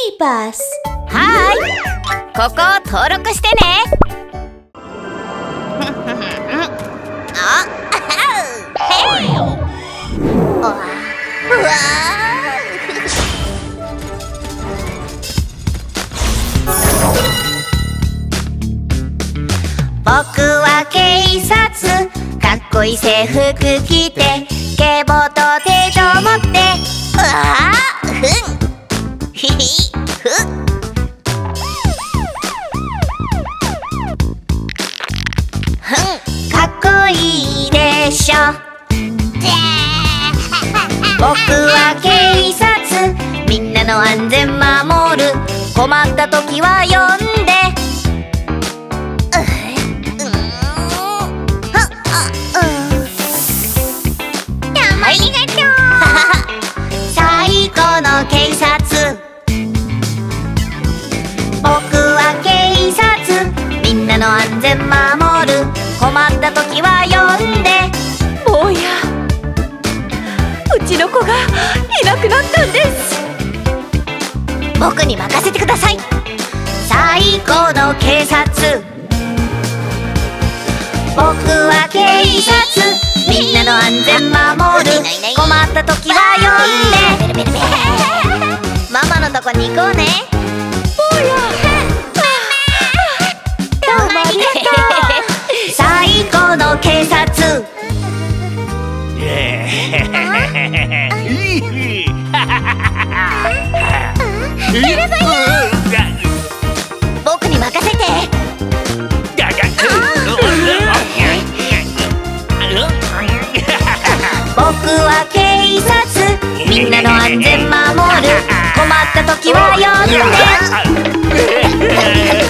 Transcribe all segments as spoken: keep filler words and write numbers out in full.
バス。 はーい、ここを登録してね。あ、へい。うわ僕は警察、かっこいい制服着て、警棒と手錠持って、うわー、ふん、ひひ、ふん。かっこいいでしょ。僕は警察、みんなの安全守る。困った時は呼んで。ありがとう。最高の警察。僕は警察、みんなの安全守る。困った時は呼んで。 坊や、うちの子がいなくなったんです。 僕に任せてください。最高の警察。僕は警察、みんなの安全守る。困った時は呼んで。ママのとこに行こうね。 坊や、 どうもありがとう。最高の警察。僕に任せて。僕は警察、みんなの安全守る。困った時は呼んで。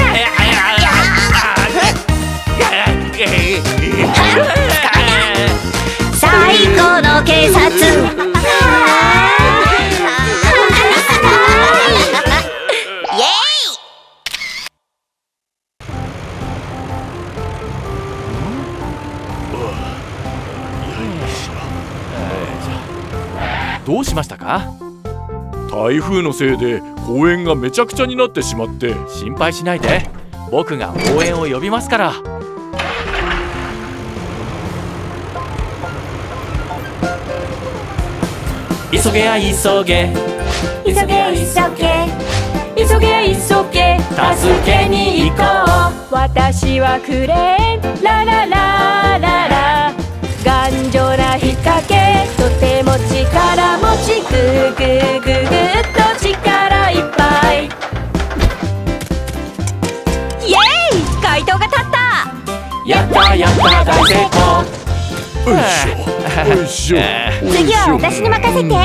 最高の警察。イエーイ。 どうしましたか？台風のせいで公園がめちゃくちゃになってしまって。心配しないで、僕が応援を呼びますから。急げや急げ、 急げ急げ、急げ急げ、 助けに行こう。私はクレーン、ラララララ。頑丈な引っ掛け、とても力持ち。グーグーグーグーっと力いっぱい。イエーイ、街灯が立った。 やったやった大成功。よいしょよいしょ。 次は私に任せて。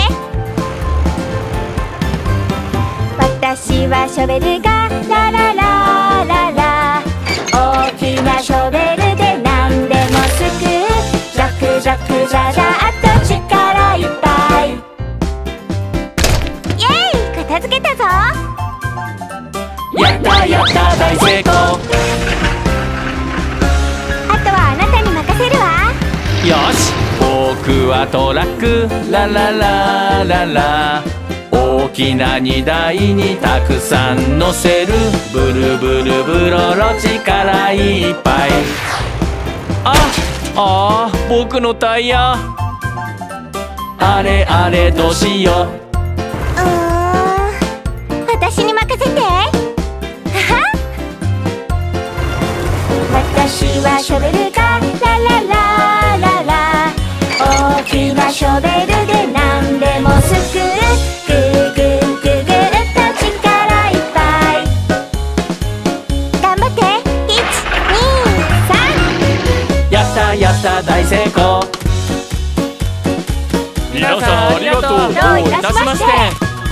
私はショベルがラララララ。大きなショベルで何でもすくう。ザクザクザザーっと力いっぱい。イエーイ、片付けたぞ。 やったやった大成功。 あとはあなたに任せるわ。 よし、僕はトラック、ラララララ。大きな荷台にたくさん乗せる。ブルブルブロロ力いっぱい。ああー、僕のタイヤ。あれあれどうしよう。 うーん、私に任せて。私はショベルがラララララ。大きなショベルで何でもすくう。グーグーグーグーっと力いっぱい。頑張って。いち、に、さん。 やったやった大成功。皆さんありがとう。 どういたしまして。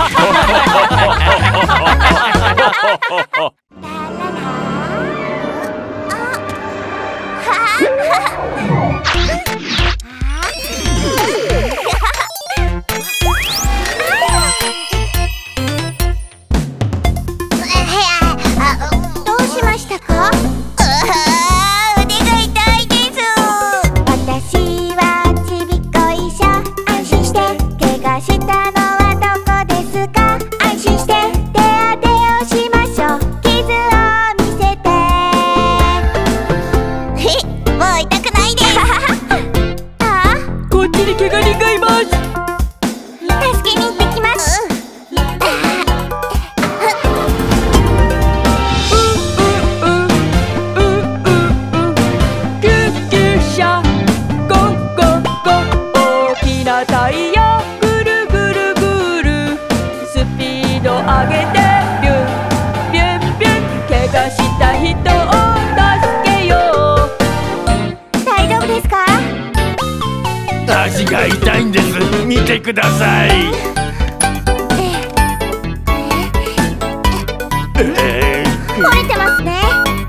どうしましたか？腕が痛いです。私はちびっこ医者。安心して怪我したのはどこ心して手当てをしましょう。傷を見せてへっ、もう痛くないですああ、 こっちに怪我人がいます。 助けに行ってきます。 救急車ゴーゴーゴー、大きなタイヤぐるぐるぐる、スピード上げてビュンビュンビュン、怪我した人を助けよう。 大丈夫ですか？ 足が痛いんです。見てください。えー、 折れてますね。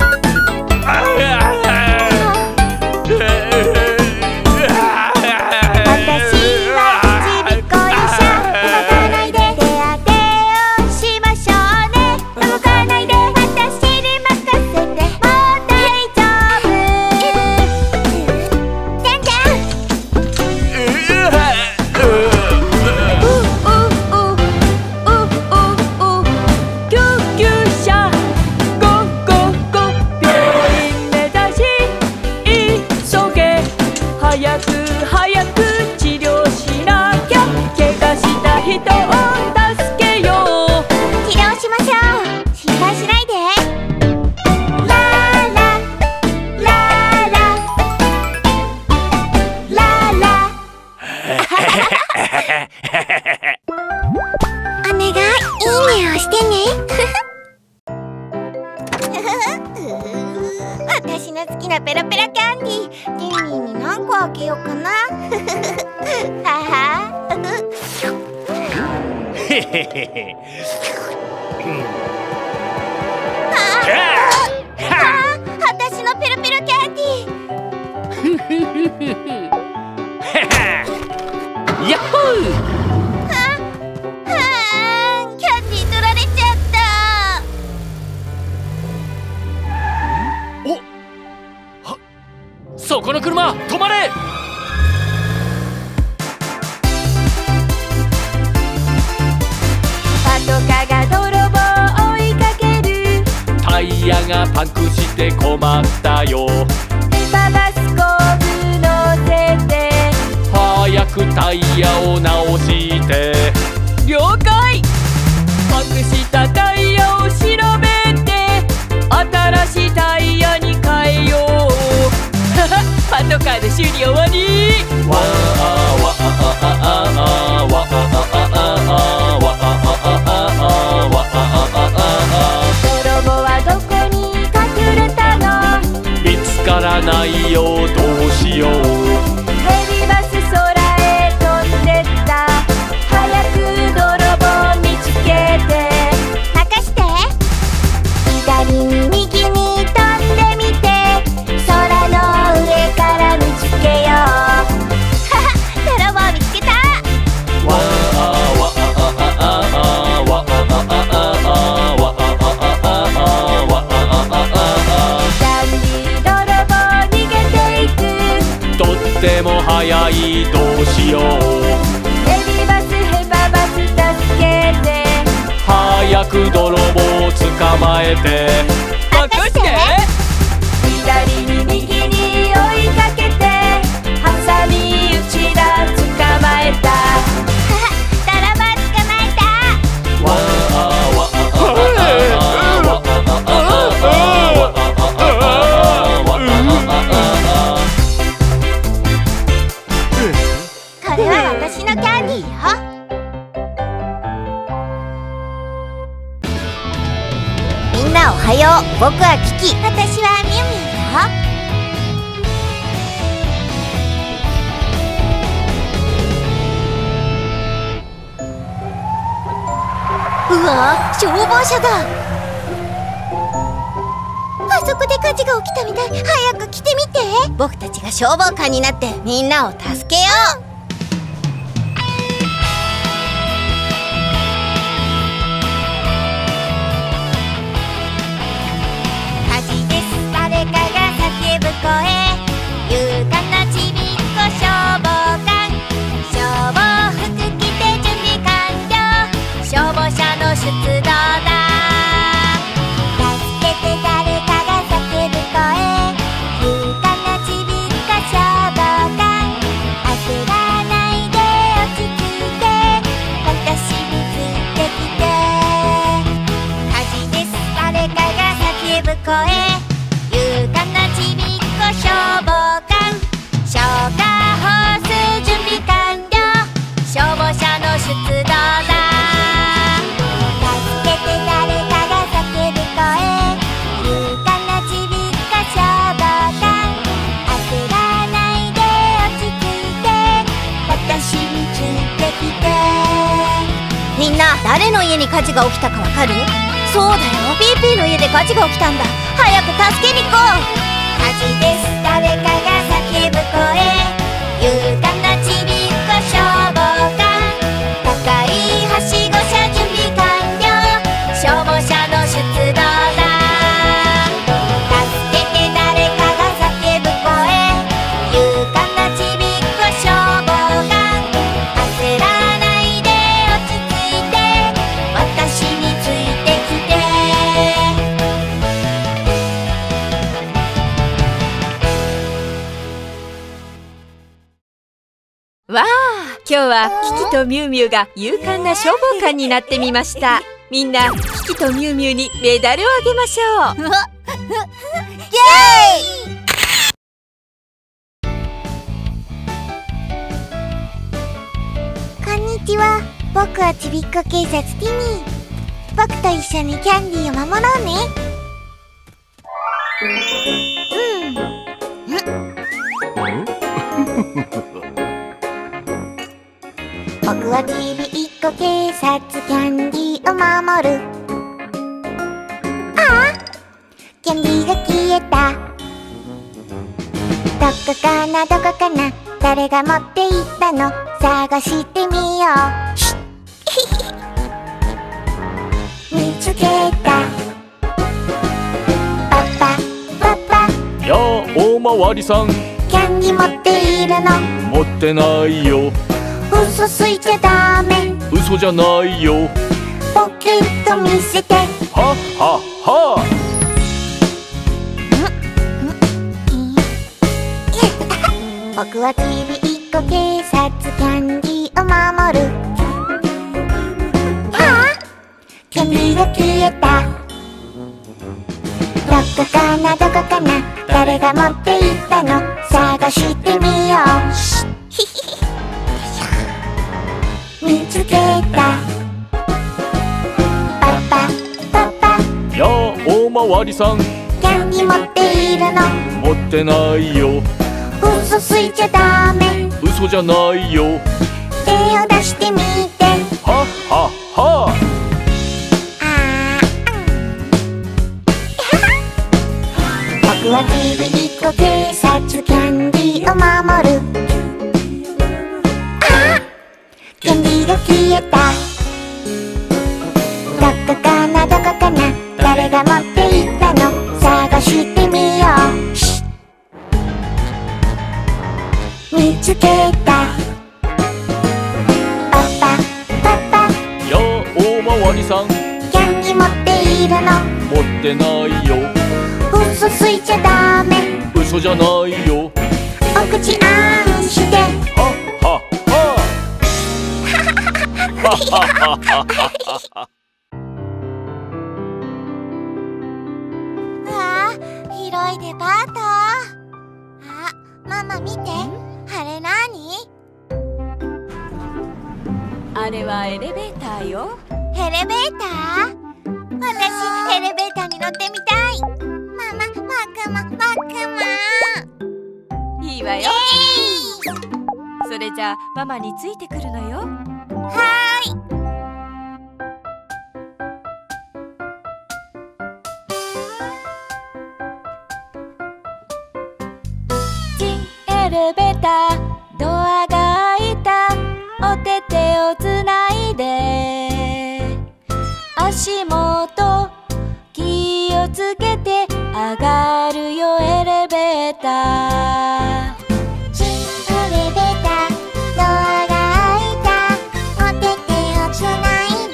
私の好きなペロペロキャンディー、ティミーに何個あげようかなははあ、私のペロペロキャンディーヤッホー。そこの車、止まれ！ パトカーが泥棒を追いかける。 タイヤがパンクして困ったよ。 ペパバスコーブ乗せて早くタイヤを直して。 了解。パンクしたタイヤを調べて新しいタイヤに変えよう。パトカーで修理終わり。 わあわああああわああわあわあ。 泥棒はどこに隠れたの？ 見つからないよ、どうしよう。 ヘビバス空へ飛んでった。早く泥棒見つけて。 任して。左に右に飛んでみて、空の上から見つけよう。はは、泥棒見つけた。 わあわあああわああわあ。 キャンディー泥棒逃げていく。 とっても速い、どうしよう。 ヘビバスヘババス助けて。 早く泥棒を捕まえて。 任して。左に右に追いかけて、ハサミうちだ捕まえた。 はは、泥棒捕まえた。 わあわあああわあこれは私のキャンディーよ。みんなおはよう。僕はキキ。私はミュウミュウよ。うわ、消防車だ。あそこで火事が起きたみたい。早く来てみて。僕たちが消防官になってみんなを助けよう。火事です。誰かが叫ぶ声。勇敢なちびっこ消防官。消防服着て準備完了。消防車の出へ勇敢なちびっこ消防官消火ホース準備完了消防車の出動だ助けて誰かが叫ぶ声勇敢なちびっこ消防官焦らないで落ち着いて私についてきてみんな誰の家に火事が起きたかわかる？そうだよ、ピーピーの家で火事が起きたんだ。早く助けに行こう。火事です、誰かが叫ぶ声勇敢なちびっこ消防官高いはしご車準備完了消防車の出動だ助けて誰かが叫ぶ声勇敢なちびっこ消防官焦らないで落ち着いて私についてきてわあ、今日はキキとミュウミュウが勇敢な消防官になってみました。みんなキキとミュウミュウにメダルをあげましょう。 イエーイ。こんにちは、僕はちびっこ警察ティミー。僕と一緒にキャンディーを守ろうね。僕はちびっこ警察キャンディーを守る。ああ、キャンディーが消えた。どこかなどこかな誰が持っていったの探してみよう見つけた。パパパパやあおまわりさんキャンディー持っているの持ってないよ嘘ついちゃダメ嘘じゃないよポケット見せてははは僕はちびっこ警察キャンディーを守る。はあ、キャンディーが消えた。どこかなどこかな誰が持っていったの探してみよう見つけた。パパパパやあおまわりさんキャンディー持っているの持ってないよ嘘ついちゃダメ嘘じゃないよ手を出してみてはははあ僕はちびっこ警察キャンディーを守る。あキャンディーが消えた。どこかなどこかな誰が持っていったの探してみよう見つけた。パパパパやあおまわりさんキャンディー持っているの持ってないよ嘘ついちゃダメ嘘じゃないよお口あんしてはははははははわあ、広いデパート。あ、ママ見て、あれなに？ あれはエレベーターよ。 エレベーター？私、エレベーターに乗ってみたい。ママ、僕も、僕も。 いいわよ。 えー、 それじゃあママについてくるのよ。 はーい。 エレベータードアが開いたお手手をつないで足元気をつけて上がるよエレベーター新エレベータードアが開いたお手手をつない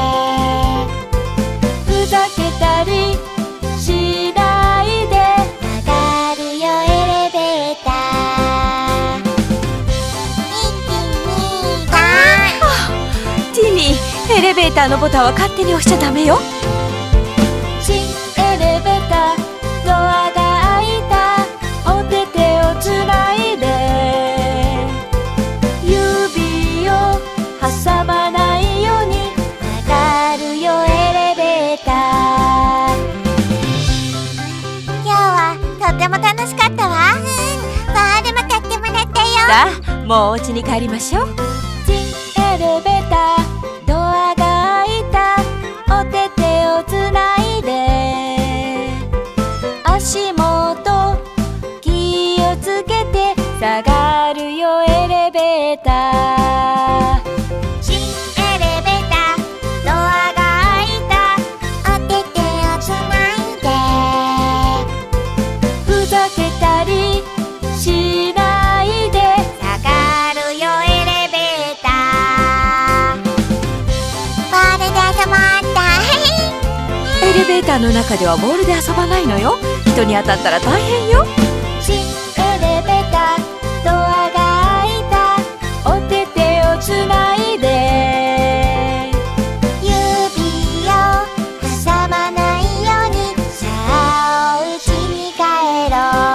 でふざけたりしないで上がるよエレベーターエレベーターのボタンは勝手に押しちゃダメよ。新エレベーターた。もうお家に帰りましょう。チンエレベーター、ドアが開いた。お手手をつないで、足元気をつけて、下がるよエレベーター。 チンエレベーター、ドアが開いた。お手手をつないで、 ふざけたりしないで、 下がるよエレベーター。ボールで遊ぼうっと。 エレベーターの中ではボールで遊ばないのよ。人に当たったら大変よ。チンエレベーター、ドアが開いた。お手手をつないで、 指を挟まないように、さあお家に帰ろ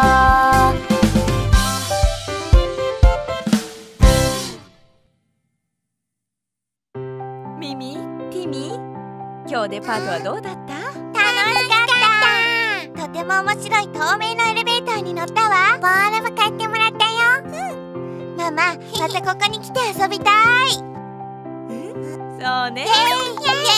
う。 ミミ、ティミ、今日デパートはどうだった？ 楽しかった。とても面白い透明なエレベーターに乗ったわ。ボールも買ってもらったよ。うん、ママ、またここに来て遊びたい。 そうね。 イエイイエイ